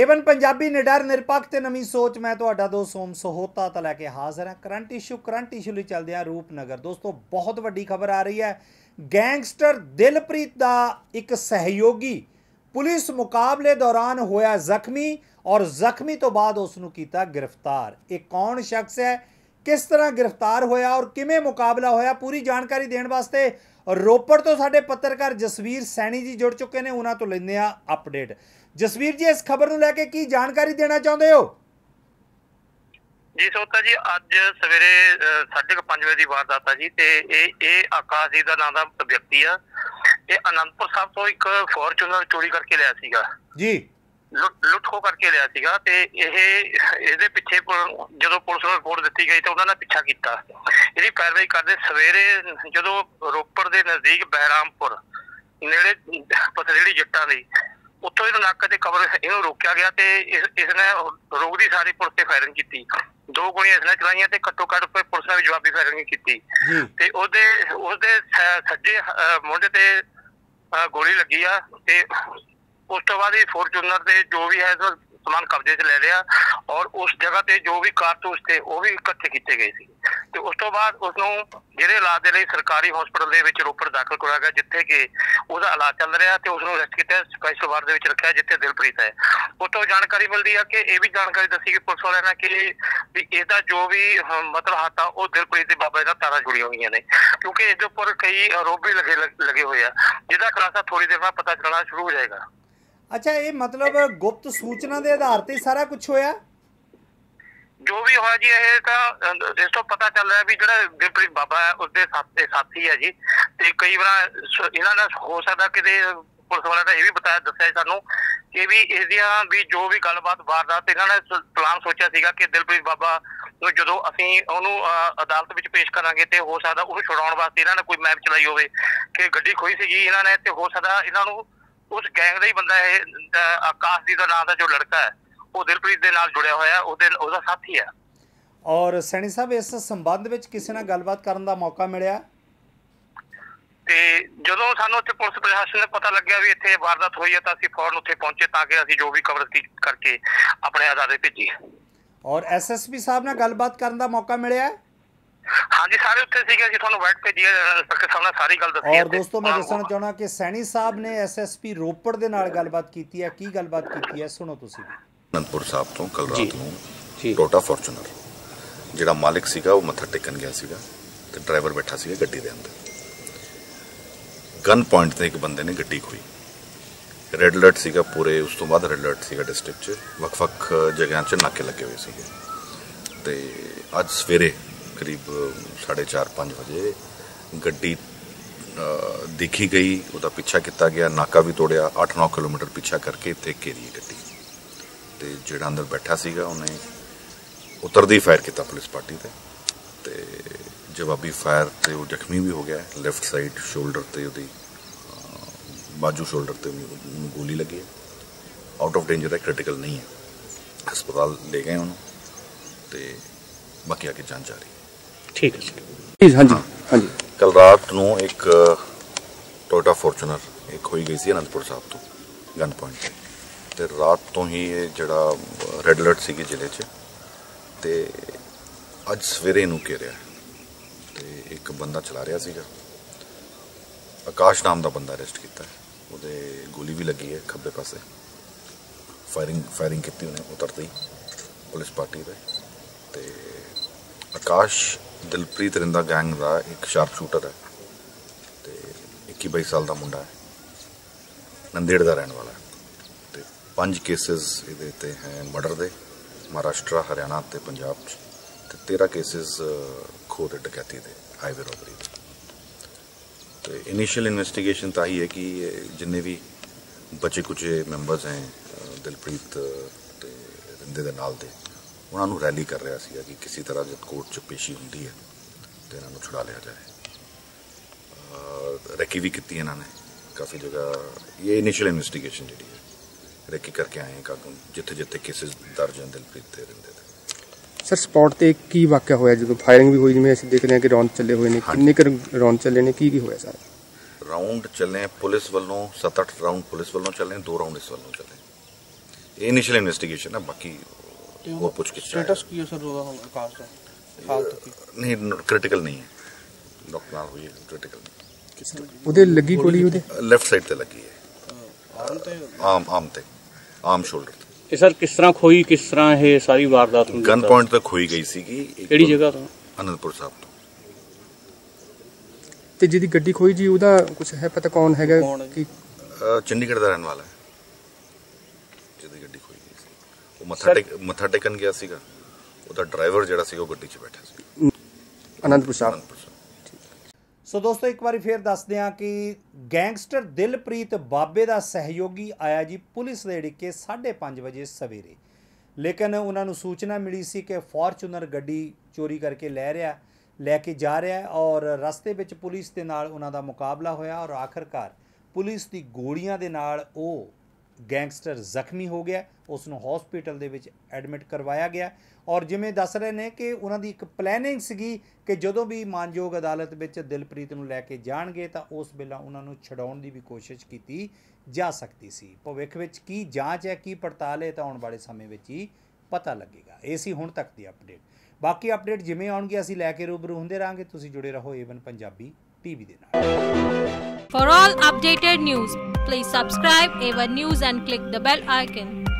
Avon Punjabi निडर निरपक्ष ते नवीं सोच मैं तुहाडा दोस्त सोम सहोता तो लैके हाज़र है। करंट इशू लई चलदे आ रूपनगर। दोस्तों बहुत वड्डी खबर आ रही है। गैंगस्टर दिलप्रीत दा एक सहयोगी पुलिस मुकाबले दौरान होया जख्मी और जख्मी तो बाद उसनूं कीता गिरफ्तार। एक कौन शख्स है, किस तरह गिरफ्तार होया और किवें मुकाबला होया, पूरी जानकारी देने वास्ते रोपड़ तो साडे पत्रकार जसवीर सैनी जी जुड़ चुके हैं। उन्हां तो लैंदे आ अपडेट। जसवीर जी, इस खबर को लैके की जानकारी देना चाहते हो? जी सोता जी, अज सवेरे 5:30 बजे की वारदात है जी। ते आकाश जी का नाम का व्यक्ति आ, आनंदपुर साहब तो एक फॉर्चूनर चोरी करके लिया सीगा जी, लुट खो करके लिया सीगा। ते इहदे पिछे जो पुलिस को रिपोर्ट दी गई तो उन्होंने पिछा किया। इसकी पैरवाई करते सवेरे जो रोपड़ के नजदीक बहरामपुर नेड़े पथरेड़ी जट्टां दी उत्थों इहनूं नाके ते कवर इहनूं रोकिया गया। ते इसने रोकदी सारी पुलिस ते फायरिंग की। 2 गोलियां इसने चलाइयां ते घट्टो घट्ट पुलिस ने भी जवाबी फायरिंग की। ते उसदे सज्जे मोढे ते गोली लगी आ। ते उस तो बाद फॉर्चूनर ते जो भी है समान कब्जे च ले लिया और उस जगह ते जो भी कारतूस थे वो भी इकट्ठे किए गए थे। ते उस तो बाद उसनूं जिहदे इलाज दे लई सरकारी हॉस्पिटल दे विच रोपड़ दाखल कराया गया, जिथे कि उसदा इलाज चल रहा। ते उसनूं अरेस्ट किया, स्पैशल वार्ड दे विच रखिया जिथे दिलप्रीत है। उतों जानकारी मिलती है कि यह भी जानकारी दसी कि पुलिस वाले ने कि इसका जो भी मतलब हाथ आ वो दिलप्रीत के बाबा नाल तारा जुड़िया हुई ने, क्योंकि इसके उपर कई आरोप भी लगे हुए हैं, जिसका खुलासा थोड़ी देर बाद पता चलना शुरू हो जाएगा। अच्छा, ये मतलब गुप्त सूचना के आधार पर सारा कुछ होया? जो भी होया जी, इस तो पता चल रहा है भी जो दिलप्रीत बाबा है उसके साथी है जी। ते कई बार इन्होंने हो सकता कि पुलिस वाले ने यह भी बताया दसिया सानू कि भी इसदियां भी जो भी गलबात वारदात इन्होंने प्लान सोचा सीगा कि दिलप्रीत बाबा जो असीं उहनूं अदालत विच पेश करांगे ते हो सकता उहनूं छुड़ाउण वास्ते इन्होंने कोई मैप चलाई होवे कि गड्डी खोई सीगी इन्होंने। ते हो सकता इन्हों उस गैंग का ही बंदा है आकाश जी का नाम का जो लड़का है वो दिलप्रीत के नाल जुड़िया होया, उसदा साथी है। और सैनी साहब, इस संबंध में किसी ने गलबात करने का मौका मिलिया? ते जदों सानूं उत्थे पुलिस प्रशासन ने पता लग्या भी इत्थे वारदात हुई है तो असीं फौरन उत्थे पहुंचे ताकि असीं जो भी कवर करके अपने अदारे भेजी। और SSP साहब ने गलबात करने का मौका मिलिया? हाँ जी, सारे उत्थे सीगे, असीं तुहानूं वाइट भेजी है, इंस्पेक्टर साहब ने सारी गल दसी। और दोस्तों मैं दसना चाहना कि सैनी साहब ने SSP रोपड़ दे नाल गलबात कीती है। की गलबात कीती है सुनो तुसीं। आनंदपुर साहब तो कल रात नूं टोटा फॉर्चूनर जिहड़ा मालिक सीगा वो मत्था टेकन गया सीगा ते ड्राइवर बैठा सीगा गड्डी दे अंदर। गन पॉइंट ते एक बंदे ने गड्डी खोई। रेड अलर्ट सीगा पूरे, उस तो बाद रेड अलर्ट सीगा डिस्ट्रिक्ट च, वख-वख जगह च नाके लगे हुए सीगे। ते अज सवेरे करीब 4:30-5 बजे गड्डी देखी गई, उसका पीछा किया गया, नाका भी तोड़िया, 8-9 किलोमीटर पीछा करके इत्थे घेरी गड्डी। ते जिहड़ा अंदर बैठा सीगा उन्हें उतरदे ही फायर किया पुलिस पार्टी ते जवाबी फायर ते वो जख्मी भी हो गया। लेफ्ट साइड शोल्डर ते उहदी बाजू शोल्डर ते गोली लगी है। आउट ऑफ डेंजर है, क्रिटिकल नहीं है, अस्पताल ले गए उन्होंने ते बाकी आगे जांच जारी। ठीक है। हाँ जी, हाँ जी। कल रात नूं एक टोयोटा फॉर्चूनर एक होई गई सी आनंदपुर साहब तो गन पॉइंट ते रात तो ही ये जड़ा रेड अलर्ट सीगी जिले च ते अज सवेरे इनू घेरिया ते एक बंदा चला रहा सीगा। आकाश नाम का बंदा अरेस्ट किया है, उहदे गोली भी लगी है खब्बे पासे। फायरिंग की उन्हें उतरते ही पुलिस पार्टी ते आकाश दिलप्रीत रिंदा गैंग का एक शार्प शूटर है ते 21-22 साल का मुंडा है, नंदेड़ का रहने वाला है। 5 केसिस ये हैं मर्डर के, महाराष्ट्र हरियाणा ते पंजाब ते 13 केसिस खो ते डकैती के, हाईवे रॉबरी के। तो इनिशियल इन्वेस्टिगेशन तो ही है कि जिन्ने भी बचे कुचे मैंबर्स हैं दिलप्रीत ते रिंदे दे नाल दे उन्होंने रैली कर रहा है कि किसी तरह जब कोर्ट च पेशी होंगी है तो इन्हों छुड़ा लिया जाए। रैकी भी की इन्होंने काफ़ी जगह। ये इनिशियल इन्वेस्टिगेशन जी है, रैकी करके आए हैं जिथे जिथे केसिस दर्ज हैं दिलप्रीत ते रिंदे दे। सर स्पॉट ते की वाकया होया जो फायरिंग भी हुई, जिवें असीं देख रहे हैं कि राउंड चले हुए ने, किन्ने क राउंड चले ने, की होया सर? राउंड चले पुलिस वालों 7-8 राउंड पुलिस वालों चले, 2 राउंड इस वालों चले। ਇਨੀਸ਼ੀਅਲ ਇਨਵੈਸਟੀਗੇਸ਼ਨ ਹੈ, ਬਾਕੀ ਹੋਰ ਪੁੱਛ ਕੇ ਸਟੇਟਸ ਕੀ ਹੈ ਸਰ ਉਹਦਾ ਹੁਣ ਆਕਾਸ਼ ਦਾ ਹਾਲਤ ਕੀ? ਨਹੀਂ ਕ੍ਰਿਟੀਕਲ ਨਹੀਂ ਹੈ, ਡਾਕਟਰ ਨਾਲ ਹੋਈ ਹੈ, ਕ੍ਰਿਟੀਕਲ ਨਹੀਂ। ਉਹਦੇ ਲੱਗੀ ਗੋਲੀ ਉਹਦੇ ਲੈਫਟ ਸਾਈਡ ਤੇ ਲੱਗੀ ਹੈ, ਆਮ ਸ਼ੋਲਡਰ ਤੇ। ਇਹ ਸਰ ਕਿਸ ਤਰ੍ਹਾਂ ਖੋਈ, ਕਿਸ ਤਰ੍ਹਾਂ ਇਹ ਸਾਰੀ ਵਾਰਦਾਤ ਨੂੰ ਗਨ ਪੁਆਇੰਟ ਤੱਕ ਖੋਈ ਗਈ ਸੀਗੀ। ਕਿਹੜੀ ਜਗ੍ਹਾ ਤੋਂ? ਅਨੰਦਪੁਰ ਸਾਹਿਬ ਤੋਂ। ਤੇ ਜਿਹਦੀ ਗੱਡੀ ਖੋਈ ਜੀ ਉਹਦਾ ਕੁਝ ਹੈ ਪਤਾ ਕੌਣ ਹੈਗਾ ਕਿ? ਚੰਡੀਗੜ੍ਹ ਦਾ ਰਹਿਣ ਵਾਲਾ ਹੈ ਜਿਹਦੀ ਗੱਡੀ ਖੋਈ ਗਈ ਸੀ। ਉਹ ਮੱਥਾ ਟੇਕਣ ਗਿਆ ਸੀਗਾ, ਉਹਦਾ ਡਰਾਈਵਰ ਜਿਹੜਾ ਸੀਗਾ ਉਹ ਗੱਡੀ 'ਚ ਬੈਠਾ ਸੀ। ਅਨੰਦਪੁਰ ਸਾਹਿਬ। ਸੋ ਦੋਸਤੋ ਇੱਕ ਵਾਰੀ ਫੇਰ ਦੱਸਦੇ ਹਾਂ ਕਿ ਗੈਂਗਸਟਰ ਦਿਲਪ੍ਰੀਤ ਬਾਬੇ ਦਾ ਸਹਿਯੋਗੀ ਆਇਆ ਜੀ ਪੁਲਿਸ ਦੇ ਢਿੱਕੇ 5:30 ਵਜੇ ਸਵੇਰੇ, ਲੇਕਿਨ ਉਹਨਾਂ ਨੂੰ ਸੂਚਨਾ ਮਿਲੀ ਸੀ ਕਿ ਫੋਰਚੂਨਰ ਗੱਡੀ ਚੋਰੀ ਕਰਕੇ ਲੈ ਕੇ ਜਾ ਰਿਹਾ ਔਰ ਰਸਤੇ ਵਿੱਚ ਪੁਲਿਸ ਦੇ ਨਾਲ ਉਹਨਾਂ ਦਾ ਮੁਕਾਬਲਾ ਹੋਇਆ ਔਰ ਆਖਰਕਾਰ ਪੁਲਿਸ ਦੀ ਗੋਲੀਆਂ ਦੇ ਨਾਲ ਉਹ ਗੈਂਗਸਟਰ ਜ਼ਖਮੀ ਹੋ ਗਿਆ, ਉਸ ਨੂੰ ਹਸਪੀਟਲ ਦੇ ਵਿੱਚ ਐਡਮਿਟ ਕਰਵਾਇਆ ਗਿਆ। ਔਰ ਜਿਵੇਂ ਦੱਸ ਰਹੇ ਨੇ ਕਿ ਉਹਨਾਂ ਦੀ ਇੱਕ ਪਲੈਨਿੰਗ ਸੀਗੀ ਕਿ ਜਦੋਂ ਵੀ ਮਾਨਯੋਗ ਅਦਾਲਤ ਵਿੱਚ ਦਿਲਪ੍ਰੀਤ ਨੂੰ ਲੈ ਕੇ ਜਾਣਗੇ ਤਾਂ ਉਸ ਵੇਲੇ ਉਹਨਾਂ ਨੂੰ ਛਡਾਉਣ ਦੀ ਵੀ ਕੋਸ਼ਿਸ਼ ਕੀਤੀ ਜਾ ਸਕਦੀ ਸੀ। ਭਵਿੱਖ ਵਿੱਚ ਕੀ ਜਾਂਚ ਹੈ, ਕੀ ਪੜਤਾਲ ਹੈ, ਤਾਂ ਆਉਣ ਵਾਲੇ ਸਮੇਂ ਵਿੱਚ ਹੀ ਪਤਾ ਲੱਗੇਗਾ। ਇਹ ਸੀ ਹੁਣ ਤੱਕ ਦੀ ਅਪਡੇਟ। ਬਾਕੀ ਅਪਡੇਟ ਜਿਵੇਂ ਆਉਣਗੇ ਅਸੀਂ ਲੈ ਕੇ ਰੂਬਰੂ ਹੁੰਦੇ ਰਹਾਂਗੇ। ਤੁਸੀਂ ਜੁੜੇ ਰਹੋ ਏਵਨ ਪੰਜਾਬੀ ਟੀਵੀ ਦੇ ਨਾਲ। For all updated news, please subscribe A1 News and click the bell icon.